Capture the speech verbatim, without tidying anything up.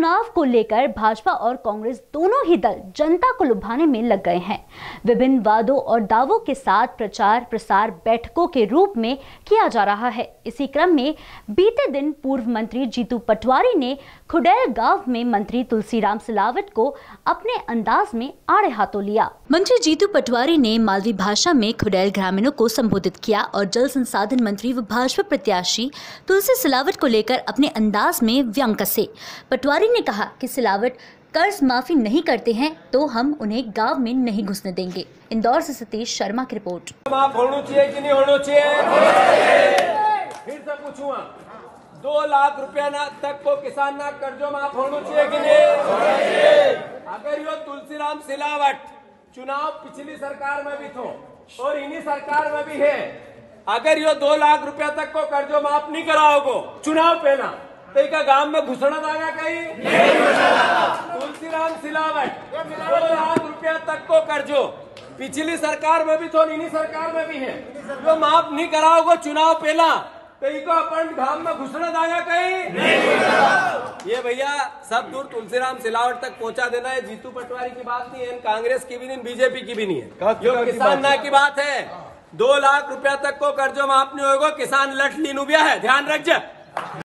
चुनाव को लेकर भाजपा और कांग्रेस दोनों ही दल जनता को लुभाने में लग गए हैं। विभिन्न वादों और दावों के साथ प्रचार प्रसार बैठकों के रूप में किया जा रहा है। इसी क्रम में बीते दिन पूर्व मंत्री जीतू पटवारी ने खुडेल गांव में मंत्री तुलसीराम सिलावट को अपने अंदाज में आड़े हाथों लिया। मंत्री जीतू पटवारी ने मालवी भाषा में खुडेल ग्रामीणों को संबोधित किया और जल संसाधन मंत्री व भाजपा प्रत्याशी तुलसी सिलावट को लेकर अपने अंदाज में व्यंग कसे। पटवारी ने कहा कि सिलावट कर्ज माफी नहीं करते हैं तो हम उन्हें गांव में नहीं घुसने देंगे। इंदौर से सतीश शर्मा की रिपोर्ट। माफ होना चाहिए कि नहीं होना चाहिए? फिर से पूछूंगा, दो लाख रुपया ना तक को किसान ना कर्जो माफ होना चाहिए कि नहीं? अगर यो तुलसीराम सिलावट चुनाव पिछली सरकार में भी थो और इन्हीं सरकार में भी है, अगर यो दो लाख रुपया तक को कर्जो माफ नहीं कराओगे चुनाव पहला तो का गांव में घुसना दागा कहीं तुलसीराम सिलावट दो लाख रुपया तक को कर्जो पिछली सरकार में भी तो इन्हीं सरकार में भी है, जो माफ नहीं कराओगे चुनाव पहला तो इको अपन गांव में घुसना दागा कहीं। ये भैया सब दूर तुलसीराम सिलावट तक पहुंचा देना है। जीतू पटवारी की बात नहीं है, कांग्रेस की भी नहीं, बीजेपी की भी नहीं है, जो किसान ना की बात है। दो लाख रुपया तक को कर्जो माफ नहीं होगा, किसान लठ लीनू बिया है, ध्यान रख जा।